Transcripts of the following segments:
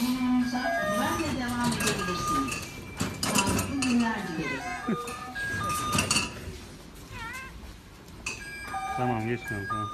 Yorumunuza güvenle devam edebilirsiniz. Sağlıklı günler dileriz. Tamam geçmiyorum tamam.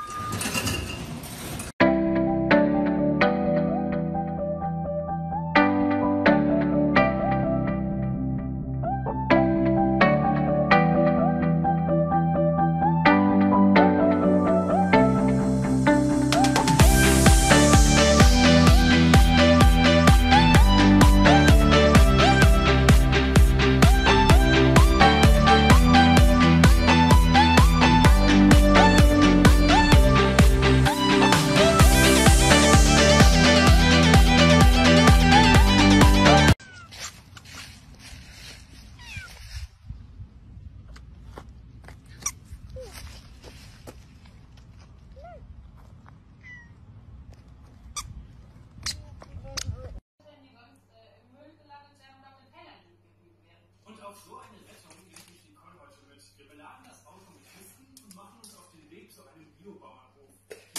Auf so eine Rettung geht mich Nicole heute mit. Wir beladen das Auto mit Kisten und machen uns auf den Weg zu einem Biobauernhof.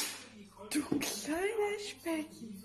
Du kleiner Specki.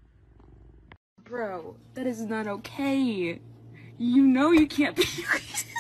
Bro, that is not okay. You know you can't be